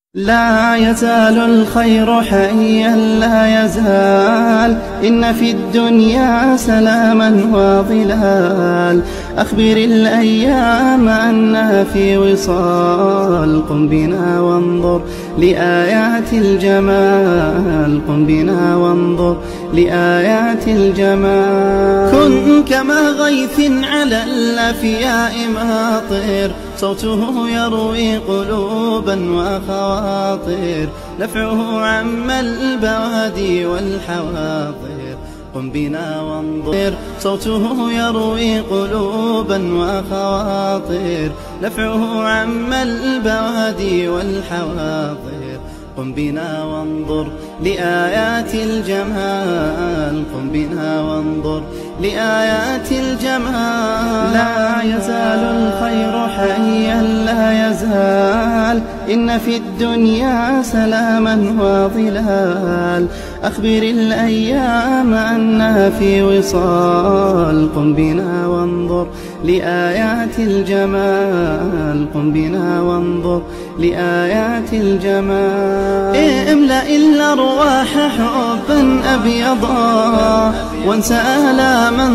لا يزال الخير حيا لا يزال، إن في الدنيا سلاما وظلال. أخبر الأيام أنها في وصال، قم بنا وانظر لآيات الجمال، قم بنا وانظر لآيات الجمال. كن كما غيث على الأفياء ماطر، صوته يروي قلوبا وخواطر، نفعه عم البوادي والحواضر. قم بنا وانظر، صوته يروي قلوبا وخواطر، نفعه عم البوادي والحواضر. قم بنا وانظر لآيات الجمال، قم بنا وانظر لآيات الجمال. لا يزال الخير حيا لا يزال، إن في الدنيا سلاما وظلال. أخبر الأيام أنها في وصال، قم بنا وانظر لآيات الجمال، قم بنا وانظر لآيات الجمال. املأ الأرواح حبا أبيضا، وانسى آلاما